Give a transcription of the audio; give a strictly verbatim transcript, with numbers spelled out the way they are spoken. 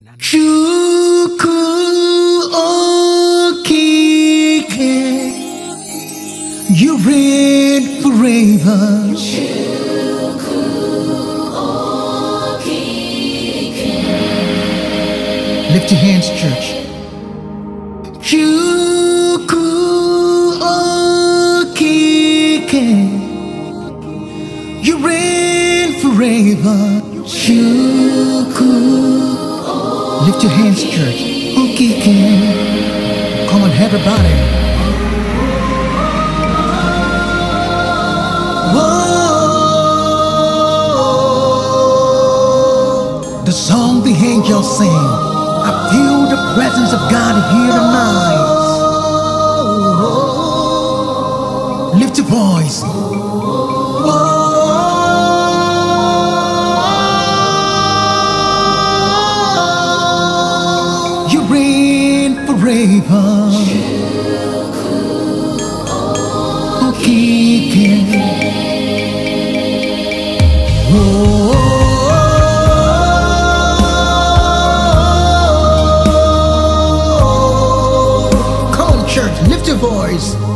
Chukwu Okike, you reign forever. Chukwu Okike. Lift your hands, church. Chukwu Okike, you reign forever. Chukwu. Lift your hands, church. Okike. Come on, everybody. Whoa. The song the angels sing. I feel the presence of God here tonight. Lift your voice. Whoa. Forever. Okike. Whoa. Come on, church, lift your voice.